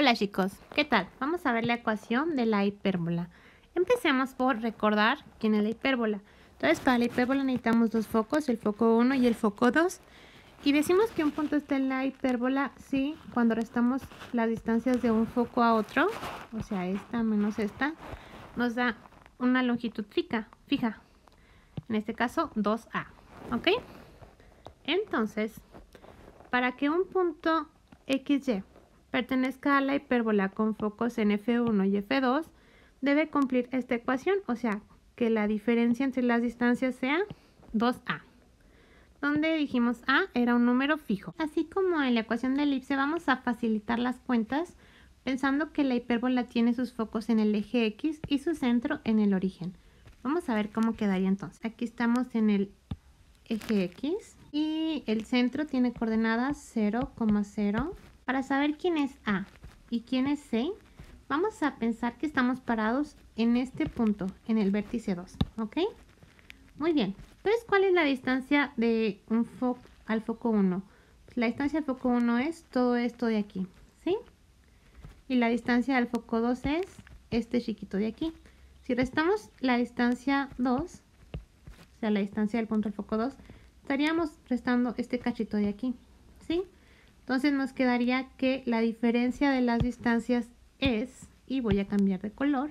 Hola chicos, ¿qué tal? Vamos a ver la ecuación de la hipérbola. Empecemos por recordar quién es la hipérbola. Entonces, para la hipérbola necesitamos dos focos, el foco 1 y el foco 2. Y decimos que un punto está en la hipérbola si cuando restamos las distancias de un foco a otro, o sea, esta menos esta, nos da una longitud fija. En este caso, 2A. ¿Ok? Entonces, para que un punto XY pertenezca a la hipérbola con focos en F1 y F2, debe cumplir esta ecuación, o sea, que la diferencia entre las distancias sea 2A, donde dijimos A era un número fijo. Así como en la ecuación de elipse, vamos a facilitar las cuentas pensando que la hipérbola tiene sus focos en el eje X y su centro en el origen. Vamos a ver cómo quedaría entonces. Aquí estamos en el eje X y el centro tiene coordenadas 0,0. Para saber quién es A y quién es C, vamos a pensar que estamos parados en este punto, en el vértice 2, ¿ok? Muy bien. Entonces, ¿cuál es la distancia de un foco al foco 1? Pues la distancia al foco 1 es todo esto de aquí, ¿sí? Y la distancia al foco 2 es este chiquito de aquí. Si restamos la distancia 2, o sea, la distancia del punto al foco 2, estaríamos restando este cachito de aquí, ¿sí? Entonces nos quedaría que la diferencia de las distancias es, y voy a cambiar de color,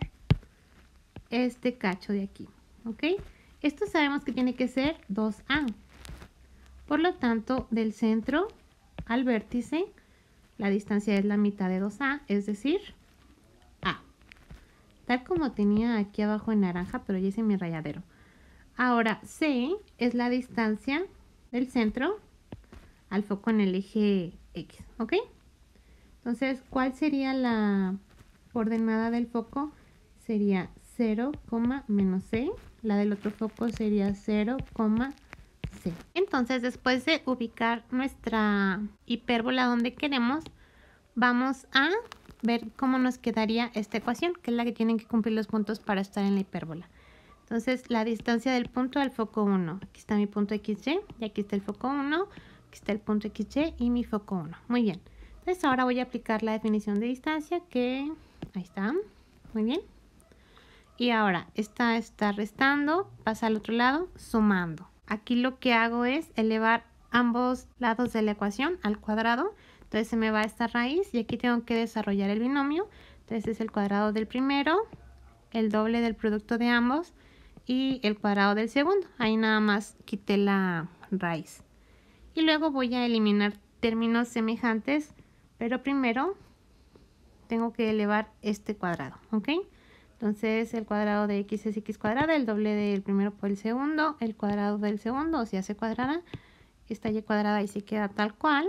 este cacho de aquí, ¿ok? Esto sabemos que tiene que ser 2A. Por lo tanto, del centro al vértice, la distancia es la mitad de 2A, es decir, A. Tal como tenía aquí abajo en naranja, pero ya hice mi rayadero. Ahora, C es la distancia del centro al foco en el eje X, ¿ok? Entonces, ¿cuál sería la coordenada del foco? Sería 0, menos C. La del otro foco sería 0, C. Entonces, después de ubicar nuestra hipérbola donde queremos, vamos a ver cómo nos quedaría esta ecuación, que es la que tienen que cumplir los puntos para estar en la hipérbola. Entonces, la distancia del punto al foco 1. Aquí está mi punto XY y aquí está el foco 1. Aquí está el punto XY y mi foco 1. Muy bien. Entonces, ahora voy a aplicar la definición de distancia que... Ahí está. Muy bien. Y ahora, esta está restando, pasa al otro lado, sumando. Aquí lo que hago es elevar ambos lados de la ecuación al cuadrado. Entonces, se me va esta raíz y aquí tengo que desarrollar el binomio. Entonces, es el cuadrado del primero, el doble del producto de ambos y el cuadrado del segundo. Ahí nada más quité la raíz. Y luego voy a eliminar términos semejantes, pero primero tengo que elevar este cuadrado, ¿ok? Entonces el cuadrado de x es x cuadrada, el doble del primero por el segundo, el cuadrado del segundo, o sea, c cuadrada, esta y cuadrada y se queda tal cual.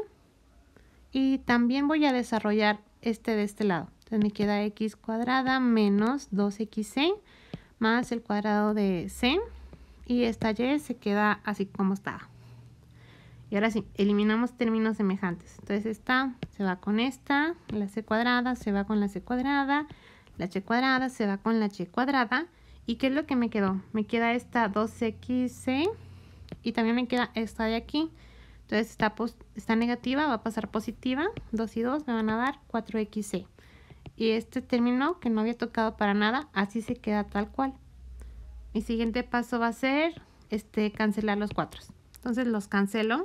Y también voy a desarrollar este de este lado. Entonces me queda x cuadrada menos 2xc más el cuadrado de c, y esta y se queda así como estaba. Y ahora sí, eliminamos términos semejantes. Entonces esta se va con esta, la c cuadrada se va con la c cuadrada, la h cuadrada se va con la h cuadrada. ¿Y qué es lo que me quedó? Me queda esta 2xc y también me queda esta de aquí. Entonces está negativa, va a pasar positiva. 2 y 2 me van a dar 4xc. Y este término que no había tocado para nada, así se queda tal cual. Mi siguiente paso va a ser cancelar los 4. Entonces los cancelo.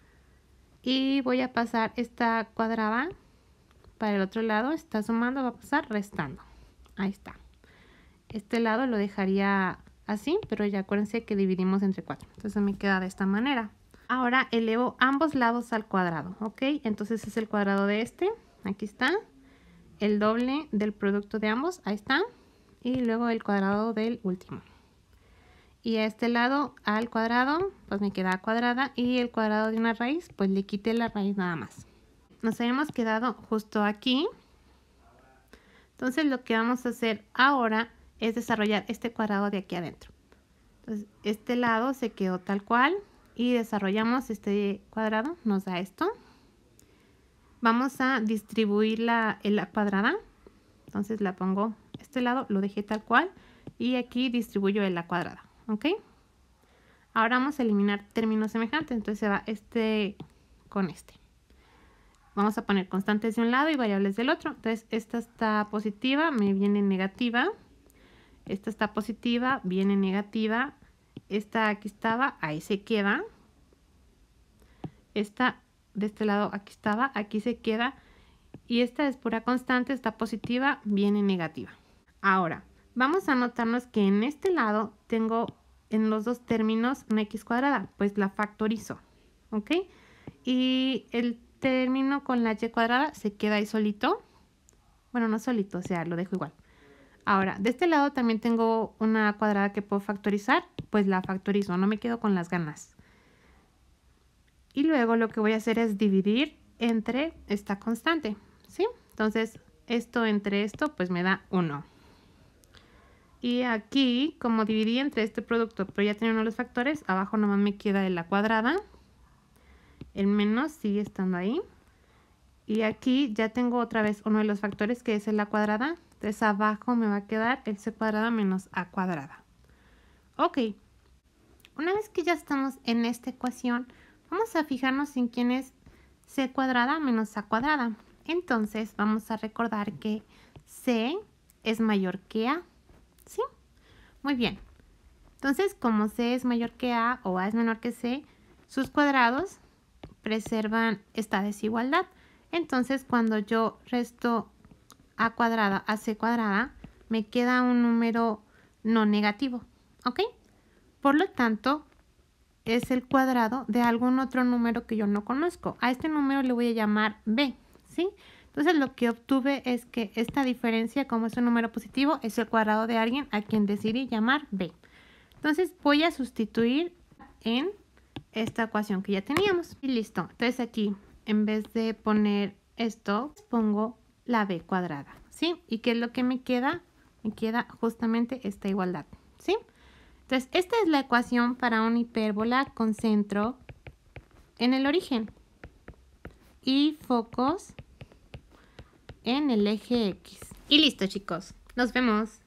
Y voy a pasar esta cuadrada para el otro lado. Está sumando, va a pasar restando. Ahí está. Este lado lo dejaría así, pero ya acuérdense que dividimos entre 4. Entonces me queda de esta manera. Ahora elevo ambos lados al cuadrado, ¿ok? Entonces es el cuadrado de este. Aquí está. El doble del producto de ambos. Ahí está. Y luego el cuadrado del último. Y a este lado al cuadrado, pues me queda cuadrada. Y el cuadrado de una raíz, pues le quité la raíz nada más. Nos habíamos quedado justo aquí. Entonces lo que vamos a hacer ahora es desarrollar este cuadrado de aquí adentro. Entonces este lado se quedó tal cual. Y desarrollamos este cuadrado, nos da esto. Vamos a distribuir la cuadrada. Entonces la pongo, este lado lo dejé tal cual. Y aquí distribuyo la cuadrada. ¿Ok? Ahora vamos a eliminar términos semejantes. Entonces se va este con este. vamos a poner constantes de un lado y variables del otro. Entonces, esta está positiva, me viene negativa. Esta está positiva, viene negativa. Esta aquí estaba, ahí se queda. Esta de este lado aquí estaba, aquí se queda. Y esta es pura constante, está positiva, viene negativa. Ahora, vamos a notarnos que en este lado tengo en los dos términos una x cuadrada, pues la factorizo, ¿ok? Y el término con la y cuadrada se queda ahí solito. Bueno, no solito, o sea, lo dejo igual. Ahora, de este lado también tengo una cuadrada que puedo factorizar, pues la factorizo, no me quedo con las ganas. Y luego lo que voy a hacer es dividir entre esta constante, ¿sí? Entonces, esto entre esto, pues me da 1. Y aquí, como dividí entre este producto, pero ya tenía uno de los factores, abajo nomás me queda la cuadrada. El menos sigue estando ahí. Y aquí ya tengo otra vez uno de los factores que es la cuadrada. Entonces abajo me va a quedar el c cuadrada menos a cuadrada. Ok. Una vez que ya estamos en esta ecuación, vamos a fijarnos en quién es c cuadrada menos a cuadrada. Entonces vamos a recordar que c es mayor que a. ¿Sí? Muy bien. Entonces, como c es mayor que a o a es menor que c, sus cuadrados preservan esta desigualdad. Entonces, cuando yo resto a cuadrada a c cuadrada, me queda un número no negativo, ¿ok? Por lo tanto, es el cuadrado de algún otro número que yo no conozco. A este número le voy a llamar b, ¿sí? Entonces, lo que obtuve es que esta diferencia, como es un número positivo, es el cuadrado de alguien a quien decidí llamar b. Entonces, voy a sustituir en esta ecuación que ya teníamos. Y listo. Entonces, aquí, en vez de poner esto, pongo la b cuadrada, ¿sí? ¿Y qué es lo que me queda? Me queda justamente esta igualdad, ¿sí? Entonces, esta es la ecuación para una hipérbola con centro en el origen y focos en el eje X. Y listo, chicos. Nos vemos.